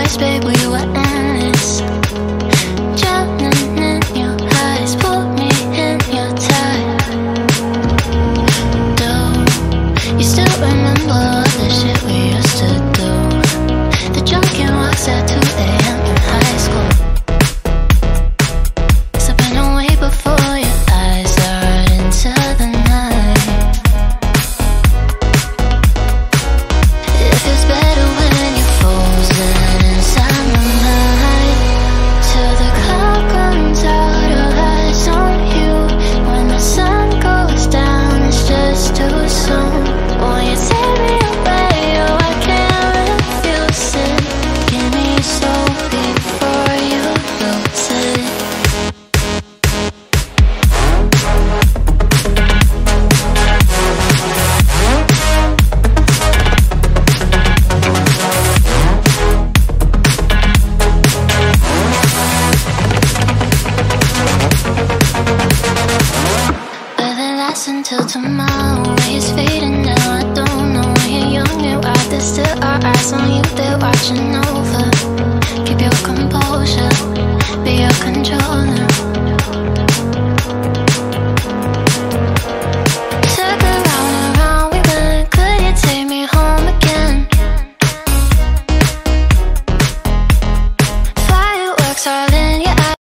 days, babe, we were endless. Drowning in your eyes, pull me in your tide. Do you still remember all the shit we used to do? The drunken walks at 2 a.m. in high school. Slipping away before your eyes are into the night. It feels better when you're frozen inside my mind. Till the clock runs out of eyes on you. When the sun goes down, it's just too soon. Won't you take me away? Oh, I can't refuse it. Give me your soul before you lose it. Will it last until tomorrow? It's fading now, I don't know. When you're young, you out, there's still our eyes on you, they're watching over.